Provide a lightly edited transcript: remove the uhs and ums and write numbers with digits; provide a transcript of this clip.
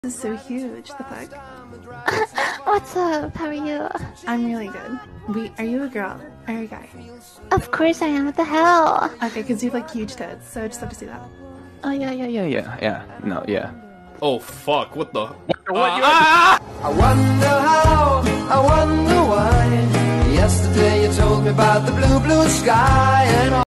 This is so huge. The fuck? What's up? How are you? I'm really good. Are you a girl or a guy? Of course I am. What the hell? Okay, because you have like huge tits, so I just have to see that. Oh yeah. No, yeah. Oh fuck! What the? I wonder how, I wonder why. Yesterday you told me about the blue, blue sky and all.